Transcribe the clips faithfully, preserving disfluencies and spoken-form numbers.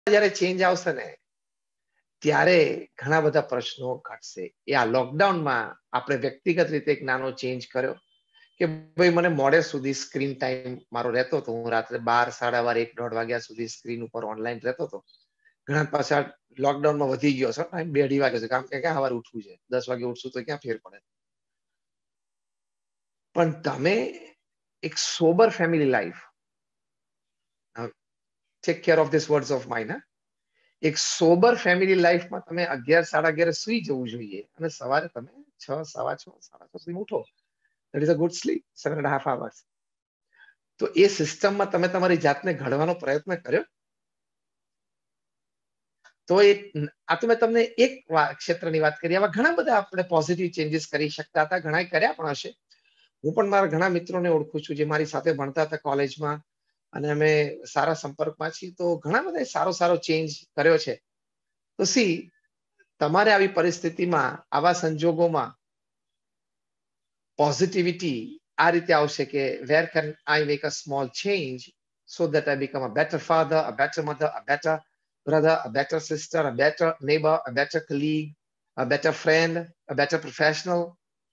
જ્યારે ચેન્જ આવશે ને ત્યારે ઘણા બધા પ્રશ્નો ઘટશે. એ આ લોકડાઉનમાં આપણે વ્યક્તિગત રીતે એક નાનો ચેન્જ કર્યો કે ભાઈ મને મોડે સુધી સ્ક્રીન ટાઈમ મારો રહેતો હતો. હું રાત્રે બાર સાડા બાર એક દોઢ વાગ્યા સુધી સ્ક્રીન ઉપર ઓનલાઈન રહેતો હતો. ઘણા પાછા લોકડાઉનમાં વધી ગયો છે ટાઈમ, બે અઢી વાગે છે, કારણ કે ક્યાં સવારે ઉઠવું છે, દસ વાગે ઉઠશું તો ક્યાં ફેર પડે. પણ તમે એક sober family life, take care of this words of mine, એક સોબર ફેમિલી લાઈફમાં તમે અગિયાર સાડા અગિયાર સુઈ જવું જોઈએ અને સવારે તમે છ સવા છ સાડા છ સુધી ઉઠો. That is a good sleep, seven and half hours. તો એ સિસ્ટમમાં તમે તમારી જાતને ઘડવાનો પ્રયત્ન કર્યો. તો એ આ તો મેં તમને એક ક્ષેત્રની વાત કરી. આવા ઘણા બધા આપણે પોઝિટિવ ચેન્જીસ કરી શકતા હતા, ઘણા કર્યા પણ હશે. હું પણ મારા ઘણા મિત્રોને ઓળખું છું જે મારી સાથે ભણતા હતા કોલેજમાં, અને અમે સારા સંપર્કમાં છીએ. તો ઘણા બધા સારો સારો ચેન્જ કર્યો છે. તો સી તમારે આવી પરિસ્થિતિમાં, આવા સંજોગોમાં પોઝિટિવિટી આ રીતે આવશે કે where can I make a small change so that I become a better father, a better mother, a better brother, a better sister, a better neighbor, a better colleague, a better friend, a better professional,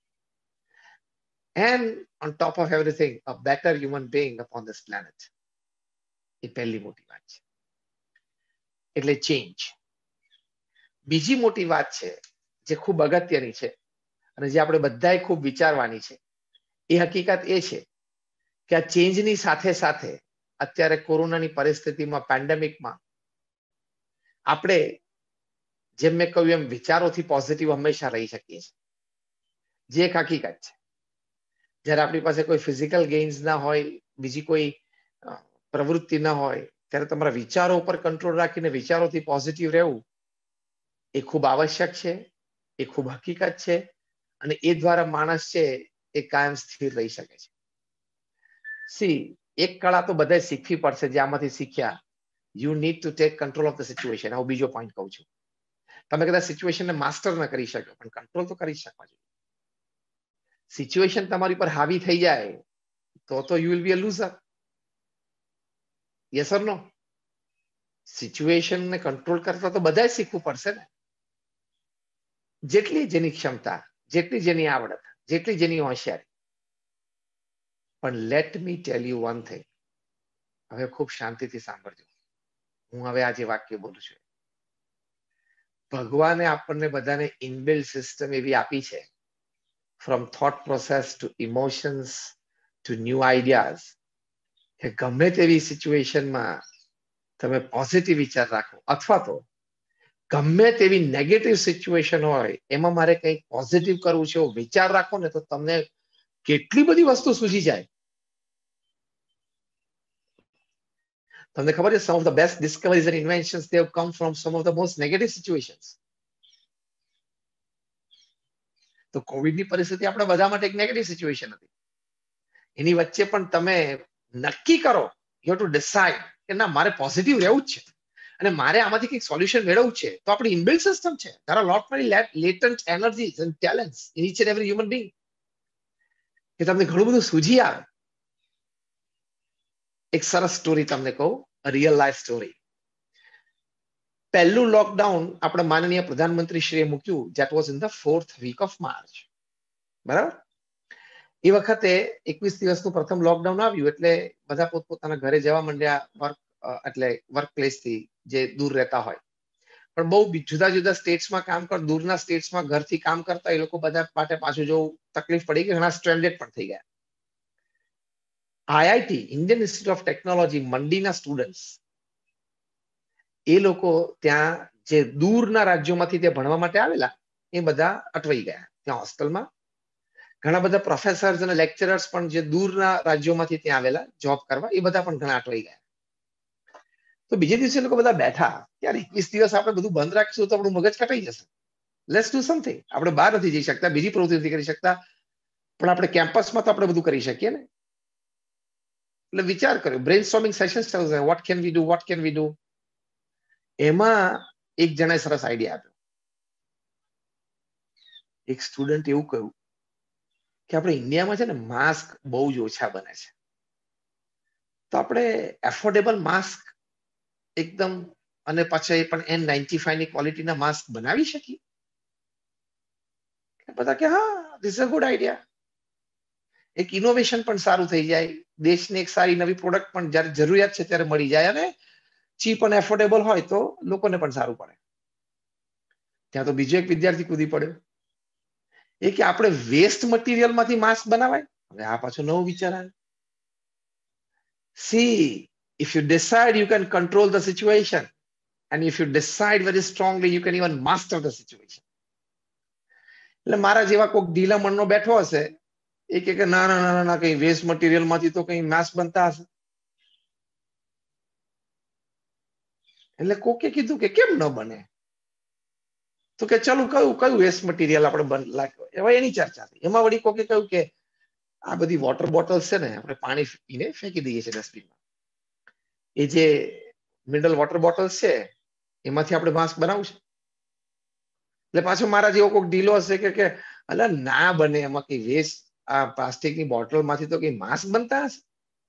and on top of everything, a better human being upon this planet. એ પહેલી મોટી વાત છે, એટલે change. બીજી મોટી વાત છે જે ખૂબ અગત્યની છે અને જે આપણે બધાએ ખૂબ વિચારવાની છે, એ હકીકત એ છે કે આ ચેન્જની સાથે સાથે અત્યારે કોરોનાની પરિસ્થિતિમાં, પેન્ડેમિકમાં આપણે, જેમ મેં કહ્યું એમ, વિચારોથી પોઝિટિવ હંમેશા રહી શકીએ છીએ, જે એક હકીકત છે. જ્યારે આપણી પાસે કોઈ ફિઝિકલ ગેઇન્સ ના હોય, બીજી કોઈ પ્રવૃત્તિ ના હોય, ત્યારે તમારા વિચારો ઉપર કંટ્રોલ રાખીને વિચારોથી પોઝિટિવ રહેવું એ ખૂબ આવશ્યક છે, એ ખૂબ હકીકત છે, અને એ દ્વારા માણસ છે એ કાયમ સ્થિર રહી શકે છે. સી એક કળા તો બધાએ શીખવી પડશે, જે આમાંથી શીખ્યા. You need to take control of the situation. હું બીજો પોઈન્ટ કહું છું. તમે કદાચ સિચ્યુએશનને માસ્ટર ન કરી શકો, પણ કંટ્રોલ તો કરી શકવા જોઈએ. સિચ્યુએશન તમારી પર હાવી થઈ જાય તો તો you will be a loser. Yes or no? સિચ્યુએશનને કંટ્રોલ કરતા તો બધાએ શીખવું પડશે ને. જેટલી જેની ક્ષમતા, જેટલી જેની આવડત, જેટલી જેની હોશિયારી. પણ let me tell you one thing. હવે ખૂબ શાંતિથી સાંભળજો. હું હવે આજે વાક્ય બોલું છું. ભગવાને આપણને બધાને ઇનબિલ્ટ સિસ્ટમ એવી આપી છે, from thought process to emotions to new ideas, કે ગમે તેવી સિચ્યુએશનમાં તમે પોઝિટિવ વિચાર રાખો, અથવા તો ગમે તેવી નેગેટિવ સિચ્યુએશન હોય એમાં મારે કંઈક પોઝિટિવ કરવું છે એવો વિચાર રાખો ને, તો તમને કેટલી બધી વસ્તુ સૂઝી જાય. તમને ખબર છે, some of the best discoveries and inventions they have come from some of the most negative situations. તો કોવિડની પરિસ્થિતિ આપણે બધા માટે એક નેગેટિવ સિચ્યુએશન હતી. એની વચ્ચે પણ તમે નક્કી કરો, યુ હેવ ટુ ડિસાઇડ કે ના, મારે પોઝિટિવ રહેવું જ છે અને મારે આમાંથી કંઈક સોલ્યુશન મેળવવું છે. તો આપણી ઇનબિલ્ટ સિસ્ટમ છે. there are lot many latent energies and talents in each and every human being, કે તમને ઘણું બધું સૂઝી આવે. એક સરસ સ્ટોરી તમને કહું, રિયલ લાઈફ સ્ટોરી. પહેલું લોકડાઉન આપણે માનનીય પ્રધાનમંત્રી શ્રીએ મૂક્યું, that was in the fourth week of March. બરાબર? એ વખતે એકવીસ દિવસનું પ્રથમ લોકડાઉન આવ્યું એટલે બધા પોતપોતાના ઘરે જવા માંડ્યા, વર્ક એટલે વર્ક પ્લેસથી, જે દૂર રહેતા હોય. પણ બહુ જુદા જુદા સ્ટેટ્સમાં કામ કર, દૂરના સ્ટેટ્સમાં ઘરથી કામ કરતા એ લોકો બધા માટે પાછું જવું તકલીફ પડી ગઈ. ઘણા સ્ટ્રેન્ડેડ પણ થઈ ગયા. IIT, Indian Institute of Technology, મંડીના સ્ટુડન્ટ્સ, એ લોકો ત્યાં જે દૂરના રાજ્યોમાંથી તે ભણવા માટે આવેલા, એ બધા અટવાઈ ગયા ત્યાં હોસ્ટેલમાં. ઘણા બધા પ્રોફેસર્સ અને લેક્ચરર્સ પણ જે દૂરના રાજ્યોમાંથી ત્યાં આવેલા જોબ કરવા, એ બધા પણ ઘણા અટવાઈ ગયા. તો બીજે દિવસે લોકો બધા બેઠા, યાર એકવીસ દિવસ આપણે બધું બંધ રાખીશું તો આપણું મગજ કટાઈ જશે. Let's do something. આપણે બહાર નથી જઈ શકતા, બીજી પ્રવૃત્તિ નથી કરી શકતા, પણ આપણે કેમ્પસમાં તો આપણે બધું કરી શકીએ ને. એટલે વિચાર કર્યો, બ્રેન સ્ટોર્મિંગ સેશન્સ ચાલુ છે. What can we do, what can we do. એમાં એક જણાએ સરસ આઈડિયા આપ્યો. એક સ્ટુડન્ટ એવું કહ્યું કે આપણે ઇન્ડિયામાં છે ને માસ્ક બહુ જ ઓછા બને છે, તો આપણે એફોર્ડેબલ માસ્ક એકદમ અને પાછા એ પણ એન નાઇન્ટી ફાઈવ ની ક્વોલિટીના માસ્ક બનાવી શકીએ? બધા કે હા, this is a good idea. એક ઇનોવેશન પણ સારું થઈ જાય, દેશને એક સારી નવી પ્રોડક્ટ પણ જ્યારે જરૂરિયાત છે ત્યારે મળી જાય, અને ચીપ અને એફોર્ડેબલ હોય તો લોકોને પણ સારું પડે. ત્યાં તો બીજો એક વિદ્યાર્થી કૂદી પડ્યો, એ કે આપણે વેસ્ટ મટીરિયલમાંથી માસ્ક બનાવાય. હવે આ પાછો નવો વિચાર આવ્યો. See, if you decide, you can control the situation. And if you decide very strongly, you can even master the situation. એટલે મારા જેવા કોઈક ઢીલા મનનો બેઠો હશે, એ કે ના ના ના ના કઈ વેસ્ટ મટીરિયલ માંથી તો કઈ માસ્ક બનતા હશે. એટલે કોકે કીધું કે કેમ ન બને? તો કે ચાલો કયું કયું વેસ્ટ મટીરિયલ આપણે હવે એની ચર્ચા થઈ. એમાં વળી કોકે કહ્યું કે આ બધી વોટર બોટલ્સ છે ને, આપણે પાણી પીને ફેંકી દઈએ છીએ ડસ્ટબિનમાં, એ જે મિનરલ વોટર બોટલ્સ છે એમાંથી આપણે માસ્ક બનાવવું છે. એટલે પાછો મારા જેવો કોઈક ઢીલો હશે કે અલા ના બને, એમાં કઈ વેસ્ટ આ પ્લાસ્ટિકની બોટલ માંથી તો કઈ માસ્ક બનતા હશે.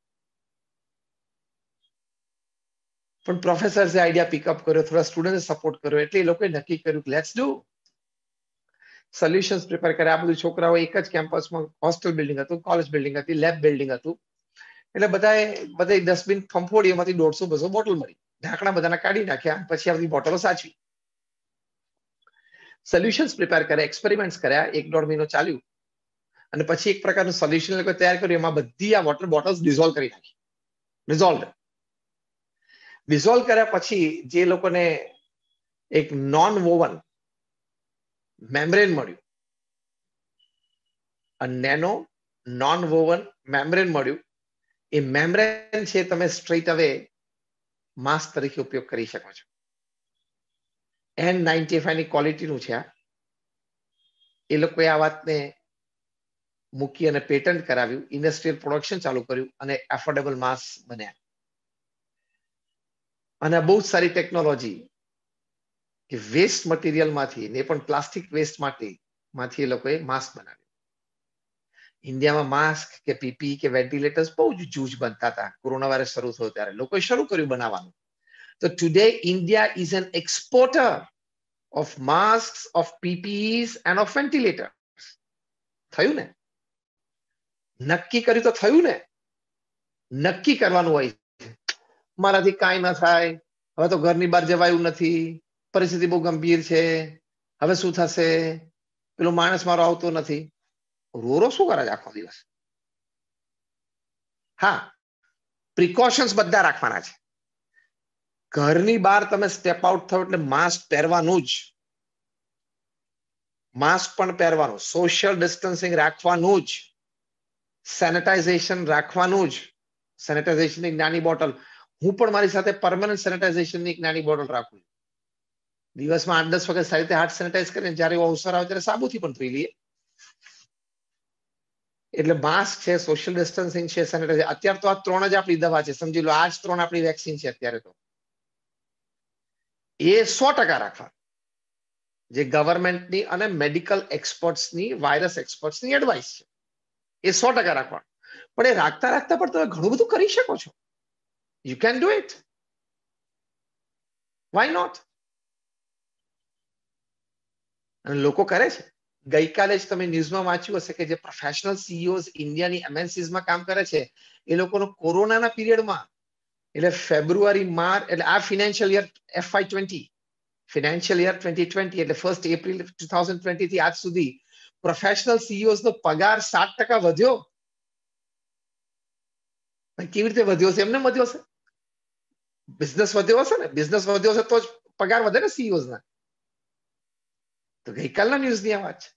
પણ પ્રોફેસર્સે આઈડિયા પિકઅપ કર્યો, થોડા સ્ટુડન્ટે સપોર્ટ કર્યો, એટલે એ લોકોએ નક્કી કર્યું કે લેટ્સ ડુ. સોલ્યુશન્સ પ્રિપેર કર્યા. આ બધું છોકરાઓ એક જ કેમ્પસમાં, હોસ્ટેલ બિલ્ડિંગ હતું, કોલેજ બિલ્ડિંગ હતી, લેબ બિલ્ડિંગ હતું. એટલે બધાએ બધા ડસ્ટબિન ફંફોડી, એમાંથી દોઢસો બસો બોટલ મળી. ઢાંકણા બધાના કાઢી નાખ્યા, પછી આ બધી બોટલો સાચવી. સોલ્યુશન્સ પ્રિપેર કર્યા, એક્સપેરિમેન્ટ્સ કર્યા, એક દોઢ મહિનો ચાલ્યું, અને પછી એક પ્રકારનું સોલ્યુશન લોકો તૈયાર કર્યું. એમાં બધી આ વોટર બોટલ્સ ડિઝોલ્વ કરી નાખી. ડિઝોલ્વ ડિઝોલ્વ કર્યા પછી જે લોકોને એક નોન વોવન મેમ્બ્રેન મળ્યું, નેનો નોન વોવન મેમ્બ્રેન મળ્યું. એ મેમ્બ્રેન છે તમે સ્ટ્રેટ અવે માસ્ક તરીકે ઉપયોગ કરી શકો છો. એન નાઇન્ટી ફાઈવ ની ક્વોલિટીનું છે આ. એ લોકોએ આ વાતને મૂકી અને પેટન્ટ કરાવ્યું, ઇન્ડસ્ટ્રીયલ પ્રોડક્શન ચાલુ કર્યું, અને એફોર્ડેબલ માસ્ક બન્યા. અને બહુ જ સારી ટેકનોલોજી કે વેસ્ટ મટીરિયલમાંથી, ને પણ પ્લાસ્ટિક વેસ્ટમાંથી માંથી એ લોકોએ માસ્ક બનાવ્યું. ઇન્ડિયામાં માસ્ક કે પીપી કે વેન્ટિલેટર્સ બહુ જ જૂજ બનતા હતા. કોરોના વાયરસ શરૂ થયો ત્યારે લોકોએ શરૂ કર્યું બનાવવાનું. તો today India is an exporter of mask, of PPEs and of ventilator. થયું ને? નક્કી કર્યું તો થયું ને? નક્કી કરવાનું હોય, મારાથી કાંઈ ન થાય, હવે તો ઘરની બહાર જવાયું નથી, પરિસ્થિતિ બહુ ગંભીર છે, હવે શું થશે, પેલો માણસ મારો આવતો નથી. રોરો શું કરે છે આખો દિવસ? હા, પ્રિકોશન્સ બધા રાખવાના છે. ઘરની બહાર તમે સ્ટેપ આઉટ થયો એટલે માસ્ક પહેરવાનું જ. માસ્ક પણ પહેરવાનું, સોશિયલ ડિસ્ટન્સિંગ રાખવાનું જ, સેનિટાઇઝેશન રાખવાનું જ. સેનિટાઇઝેશનની નાની બોટલ, હું પણ મારી સાથે પરમેનન્ટ સેનિટાઇઝેશનની એક નાની બોટલ રાખું. દિવસમાં આઠ દસ વખત સારી રીતે હાથ સેનિટાઈઝ કરીને જ્યારે અવસર આવે ત્યારે સાબુથી પણ ધોઈ લઈએ. એટલે માસ્ક છે, સોશિયલ ડિસ્ટન્સિંગ છે, સેનિટાઈઝર. અત્યારે તો આ ત્રણ જ આપણી દવા છે, સમજી લો. આ જ ત્રણ આપણી વેક્સિન છે અત્યારે તો. એ સો ટકા રાખવા, જે ગવર્મેન્ટની અને મેડિકલ એક્સપર્ટ્સની, વાયરસ એક્સપર્ટ્સની એડવાઇસ છે, એ સો ટકા રાખવા. પણ એ રાખતા રાખતા પણ તમે ઘણું બધું કરી શકો છો. You can do it. Why not? અને લોકો કરે છે. ગઈકાલે જ તમે ન્યૂઝમાં વાંચ્યું હશે કે જે પ્રોફેશનલ સીઈઓઝ ઇન્ડિયાની એમએનસીઝમાં કામ કરે છે, એ લોકોનો કોરોનાના પીરિયડમાં, એટલે ફેબ્રુઆરી માર્ચ, એટલે આ financial year FY twenty, financial year twenty twenty, એટલે first April two thousand twenty થી આજ સુધી પ્રોફેશનલ સીઈઓઝ નો પગાર સાત ટકા વધ્યો. કેવી રીતે વધ્યો છે? એમને વધ્યો છે? બિઝનેસ વધ્યો હશે ને? બિઝનેસ વધ્યો હશે તો જ પગાર વધે ને સીઈઓઝ ના. તો ગઈકાલના ન્યૂઝની આ વાત છે.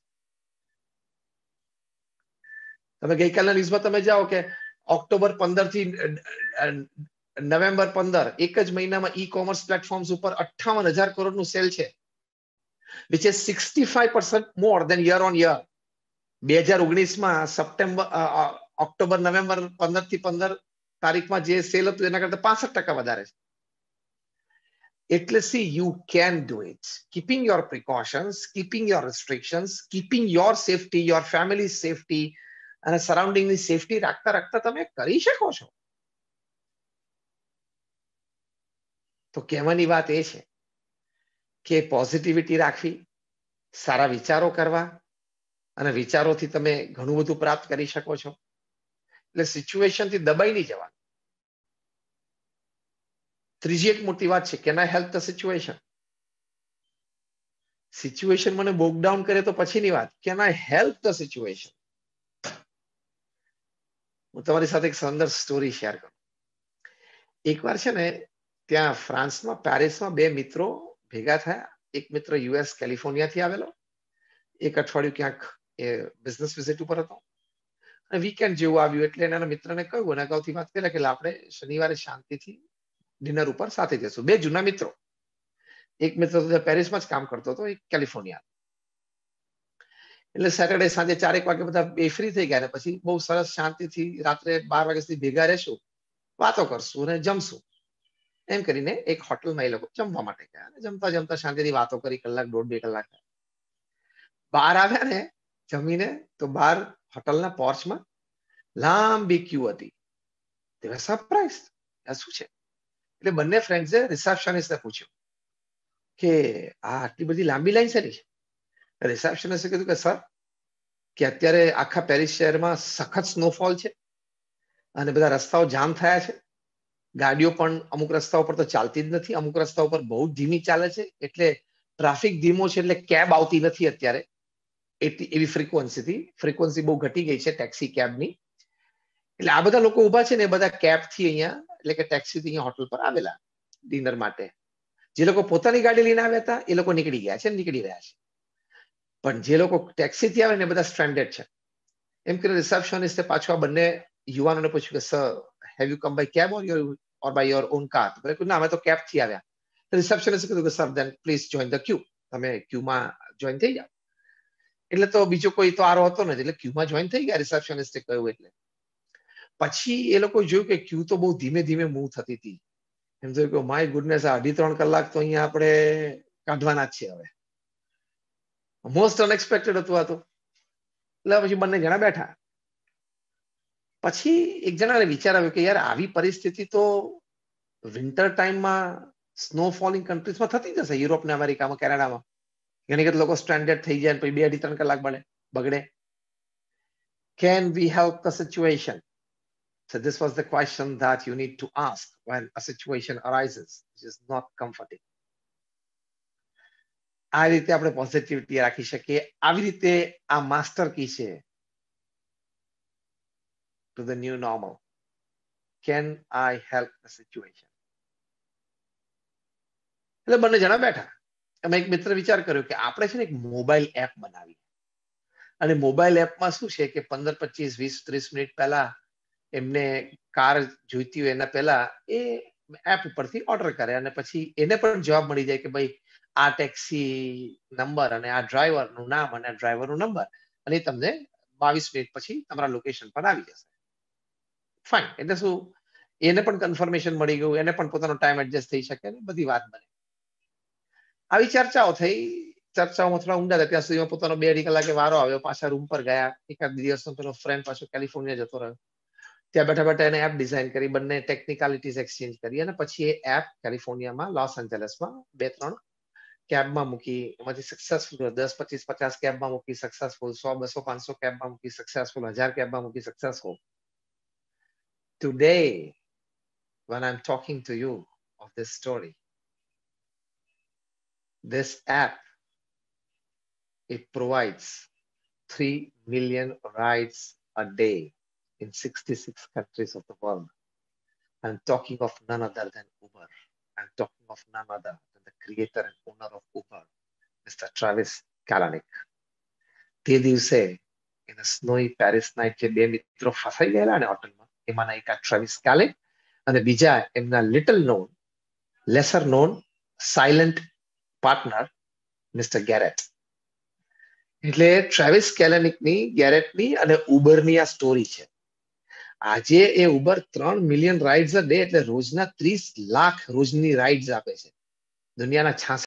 તમે ગઈકાલના ન્યૂઝમાં તમે જાઓ કે ઓક્ટોબર પંદર થી નવેમ્બર પંદર, એક જ મહિનામાં ઈ કોમર્સ પ્લેટફોર્મ્સ ઉપર અઠ્ઠાવન હજાર કરોડનું સેલ છે, which is sixty five percent more than year on year. બે હજાર ઓગણીસમાં સપ્ટેમ્બર, ઓક્ટોબર નવેમ્બર પંદર થી પંદર તારીખમાં જે સેલ હતું એના કરતા પાસઠ ટકા વધારે છે. એટલે see, you can do it. Keeping your precautions, keeping your restrictions, keeping your safety, your family safety, અને સરાઉન્ડિંગની સેફટી રાખતા રાખતા તમે કરી શકો છો. તો કહેવાની વાત એ છે કે પોઝિટિવિટી રાખવી, સારા વિચારો કરવા, અને વિચારોથી તમે ઘણું બધું પ્રાપ્ત કરી શકો છો. એટલે સિચ્યુએશનથી દબાઈ નહીં જવાનું. ત્રીજી એક મોટી વાત છે, can I help the situation. Situation મને બોક ડાઉન કરે તો પછીની વાત, can I help the situation. હું તમારી સાથે એક સુંદર સ્ટોરી શેર કરું. એકવાર છે ને ત્યાં ફ્રાન્સમાં પેરિસમાં બે મિત્રો ભેગા થયા. એક મિત્ર યુએસ કેલિફોર્નિયાથી આવેલો, એક અઠવાડિયું ક્યાંક એ બિઝનેસ વિઝિટ ઉપર હતો, અને વીકેન્ડ જેવું આવ્યું એટલે એના મિત્રને કહ્યું, અને અગાઉથી વાત કરી કે આપણે શનિવારે શાંતિથી ડિનર ઉપર સાથે જશું. બે જૂના મિત્રો. એક મિત્ર તો પેરિસમાં જ કામ કરતો હતો, એક કેલિફોર્નિયા. એટલે સેટરડે સાંજે ચારેક વાગે બધા બે ફ્રી થઈ ગયા, ને પછી બહુ સરસ શાંતિથી રાત્રે બાર વાગ્યા સુધી ભેગા રહેશું, વાતો કરશું અને જમશું, એમ કરીને એક હોટલમાં એ લોકો જમવા માટે ગયા. જમતા જમતા શાંતિથી વાતો કરી, કલાક દોઢ બે કલાક. બહાર આવ્યા ને જમીને, તો બહાર હોટલના પોર્ચમાં લાંબી ક્યુ હતી. તે સરપ્રાઈઝ, આ શું છે? એટલે બંને ફ્રેન્ડ્સે રિસેપ્શનિસ્ટને પૂછ્યું કે આ આટલી બધી લાંબી લાઈન છે. રિસેપ્શનિસ્ટે કીધું કે સર, કે અત્યારે આખા પેરિસ શહેરમાં સખત સ્નોફોલ છે અને બધા રસ્તાઓ જામ થયા છે. ગાડીઓ પણ અમુક રસ્તાઓ પર તો ચાલતી જ નથી, અમુક રસ્તાઓ પર બહુ ધીમી ચાલે છે. એટલે ટ્રાફિક ધીમો છે, એટલે કેબ આવતી નથી અત્યારે એટલી એવી ફ્રીક્વન્સીથી. ફ્રીક્વન્સી બહુ ઘટી ગઈ છે ટેક્સી કેબની. એટલે આ બધા લોકો ઉભા છે ને, એ બધા કેબથી અહીંયા, એટલે કે ટેક્સીથી અહીંયા હોટલ પર આવેલા ડિનર માટે. જે લોકો પોતાની ગાડી લઈને આવ્યા હતા એ લોકો નીકળી ગયા છે, નીકળી રહ્યા છે. પણ જે લોકો ટેક્સીથી આવે ને, બધા સ્ટ્રેન્ડેડ છે. એમ કરીને રિસેપ્શનિસ્ટે પાછું આ બંને યુવાનોને પૂછ્યું કે sir, have you come by cab or your or by your own car? ના, અમે તો કેબથી આવ્યા. રિસેપ્શનિસ્ટે કીધું કે sir, then please join the queue. તમે ક્યુમાં જોઈન થઈ જાઓ. એટલે તો બીજો કોઈ તો આરો હતો નથી, એટલે ક્યુમાં જોઈન થઈ ગયા. રિસેપ્શનિસ્ટે કહ્યું એટલે પછી એ લોકો જોયું કે ક્યુ તો બહુ ધીમે ધીમે મૂવ થતી હતી. એમ થયું કે માય ગુડનેસ, આ અઢી ત્રણ કલાક તો અહીંયા આપણે કાઢવાના જ છે. હવે મોસ્ટ અનએક્સપેક્ટેડ હતું આ તો. એટલે પછી બંને જણા બેઠા. પછી એક જણાને વિચાર આવ્યો કે યાર, આવી પરિસ્થિતિ તો વિન્ટર ટાઈમમાં સ્નો ફોલિંગ કન્ટ્રીઝમાં થતી જશે, યુરોપ ને અમેરિકામાં, કેનેડામાં. ઘણી વખત લોકો સ્ટ્રેન્ડેડ થઈ જાય, પછી બે અઢી ત્રણ કલાક બને બગડે. Can we help the situation? So this was the question that you need to ask when a situation arises which is not comforting. આ રીતે આપણે પોઝિટિવિટી રાખી શકીએ. આવી રીતે આ માસ્ટર કી છે to the new normal. Can I help the situation? એટલે બંને જણા બેઠા. એમાં એક મિત્ર વિચાર કર્યો કે આપણે છે ને એક મોબાઈલ એપ બનાવી, અને મોબાઈલ એપમાં શું છે કે પંદર પચીસ વીસ ત્રીસ મિનિટ પહેલા એમને કાર જોઈતી હોય એના પહેલા એ એપ ઉપરથી ઓર્ડર કરે, અને પછી એને પણ જવાબ મળી જાય કે ભાઈ આ ટેક્સી નંબર અને આ ડ્રાઈવરનું નામ અને આ ડ્રાઈવરનો નંબર, અને એ તમને બાવીસ મિનિટ પછી તમારા લોકેશન પર આવી જશે. ફાઇન. એટલે શું, એને પણ કન્ફર્મેશન મળી ગયું, એને પણ પોતાનો ટાઈમ એડજસ્ટ થઈ શકે, બધી વાત બને. આવી ચર્ચાઓ થઈ. ચર્ચાઓમાં થોડા ઊંડા હતા ત્યાં સુધીમાં પોતાનો બે અઢી કલાકે વારો આવ્યો. પાછા રૂમ પર ગયા. એકાદ દિવસનો પેલો ફ્રેન્ડ પાછો કેલિફોર્નિયા જતો રહ્યો. ત્યાં બેઠા બેઠા એને એપ ડિઝાઇન કરી, બંને ટેકનિકાલિટીઝ એક્સચેન્જ કરી, અને પછી એ એપ કેલિફોર્નિયામાં, લોસ એન્જલસમાં બે ત્રણ કેબમાં મૂકી. એમાંથી સક્સેસફુલ દસ પચીસ પચાસ કેબમાં મૂકી સક્સેસફુલ, સો બસો પાંચસો કેબમાં મૂકી સક્સેસફુલ, હજાર કેબમાં મૂકી successful. Today, when I'm talking to you of this story, this app, it provides three million rides a day in sixty-six countries of the world. I'm talking of none other than Uber. I'm talking of none other than the creator and owner of Uber, Mister Travis Kalanick. તે દિવસે in a snowy Paris night જે બે મિત્રો ફસાઈ ગયેલા ને હોટલમાં, એમાંના એક આ ટ્રાવિસ કાલિક અને બીજા એમના little known, lesser known, silent partner mister Garrett. એટલે ટ્રાવિસ કેલેનિકની, ગેરેટની અને ઉબરની આ સ્ટોરી છે. આજે એ ઉબર ત્રણ મિલિયન રાઇડ્સ અ ડે, એટલે રોજના ત્રીસ લાખ રોજની રાઇડ્સ આપે છે. દુનિયાના છાસઠ